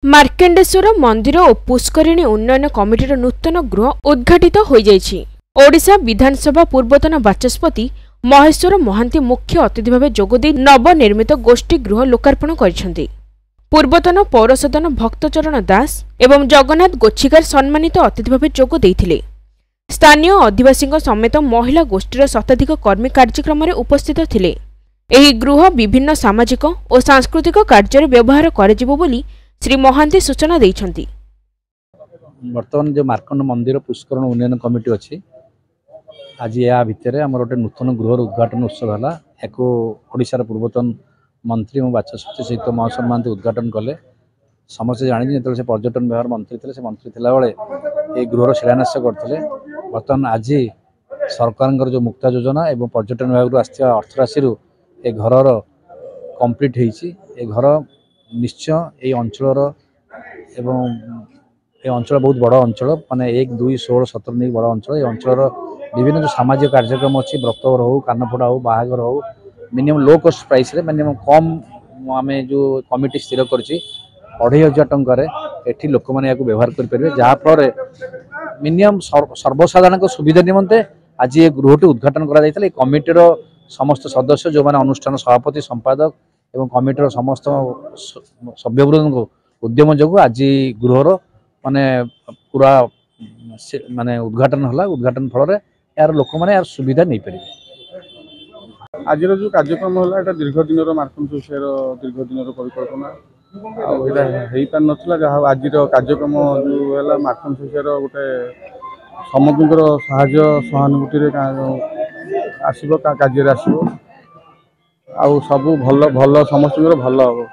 मार्केंडेश्वर मंदिर और पुष्करिणी उन्नयन कमिटीर नूतन गृह उद्घाटित हो जाइछि। ओडिशा विधानसभा पूर्वतन बाचस्पति महेश्वर महांती मुख्य अतिथि भाव जोगदे नवनिर्मित गोष्ठी गृह लोकार्पण करिसेंति। पूर्वतन पौरसदन भक्तचरण दास एवं जगन्नाथ गोच्छिकार सम्मानित अतिथि भाव जोग देइथिले। स्थानीय आदिवासी समेत महिला गोष्ठीर शताधिक कर्मी कार्यक्रम में उपस्थित थिले। एही गृह विभिन्न सामाजिक और सांस्कृतिक कार्य व्यवहार कराजिबो बोली श्री महांती सूचना देइछंती। वर्तमान जो मार्कंड मंदिर पुष्करण उन्नयन कमिटी अच्छी आज या भितर आम गोटे नूतन गृह उद्घाटन उत्सव है। एक ओडिशार पूर्वतन मंत्री और बाचस्पति सहित महेश्वर महांती उद्घाटन कले। समस्ते जानी जो पर्यटन विभाग मंत्री थे मंत्री थिलाबेले ये गृहर शिलान्यास करते। बर्तमान आज सरकार जो मुक्ता योजना एवं पर्यटन विभाग आसवा अर्थराशि ए घर कंप्लीट हो घर निश्चय ये अंचल एवं ये अंचल बहुत बड़ अंचल माने 1, 2, 16, 17 नहीं बड़ अंचल। ये अंचल विभिन्न जो सामाजिक कार्यक्रम अच्छी व्रतघर हो कानफोड़ा हो बाहागर हो मिनिमम लो कॉस्ट प्राइस रे मिनिमम कम आम जो कमिटी स्थिर कर 2500 टंकार एठी लोक मैंने या व्यवहार करेंगे जहाँफल मिनिमम सर्वसाधारण सुविधा निमंते आज ये गृहटी उद्घाटन कर कमिटीर समस्त सदस्य जो मैंने अनुष्ठान सभापति संपादक एवं कमिटीर समस्त सभ्यवृंद को उद्यम जो आज गृहर माने पूरा माने उद्घाटन हला। उद्घाटन फल यार लोक मैंने यार सुविधा नहीं पारे। आज जो कार्यक्रम है ये दीर्घ दिन मार्कंड सोसाइटी दीर्घ दिन परिकल्पना आईपार ना जहाँ आज कार्यक्रम जो है मार्कंड सोसाइटी गोटे समग्र साहाय्य सहानुभूति आसो कार्य आसो आउ सब भल भल समस्त भल हम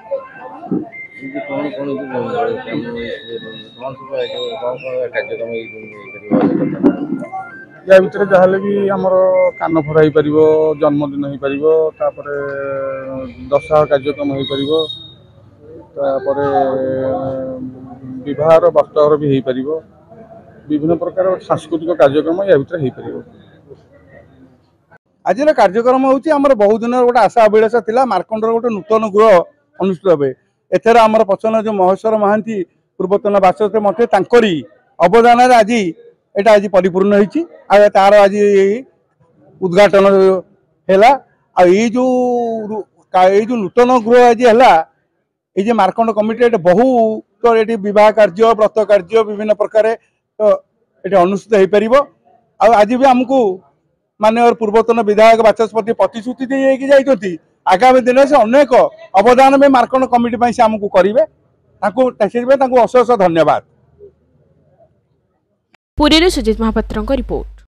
या भितर जहाँ भी आमर कान फोड़ा हो पार जन्मदिन हो पार दशहरा कार्यक्रम हो पार विवाह वस्त्रघर भी हो पार विभिन्न प्रकार सांस्कृतिक कार्यक्रम या भितर हो पार। आज कार्यक्रम हूँ आमर बहुत दिन गोटे आशा अभिलाषा था मार्कंडर गोटे नूतन गृह अनुष्ठित हे। एथर आमर पचन जो महेश्वर महांती पूर्वतन बाचस्पति मंत्री अवदान आज यहाँ आज परिपूर्ण होती तार आज उद्घाटन है। ये जो नूतन गृह आज है ये मार्कंड कमिटी बहुत ये विवाह कार्य व्रत कार्य विभिन्न प्रकार ये अनुष्ठित हो पार। आज भी आमको माननीय पूर्वतन विधायक बाचस्पति प्रतिश्रुति दे आगामी दिन से अनेक अवदान में मार्कंड कमिटी से आमको करेंगे अशेष धन्यवाद। पुरी सुजित महापात्र रिपोर्ट।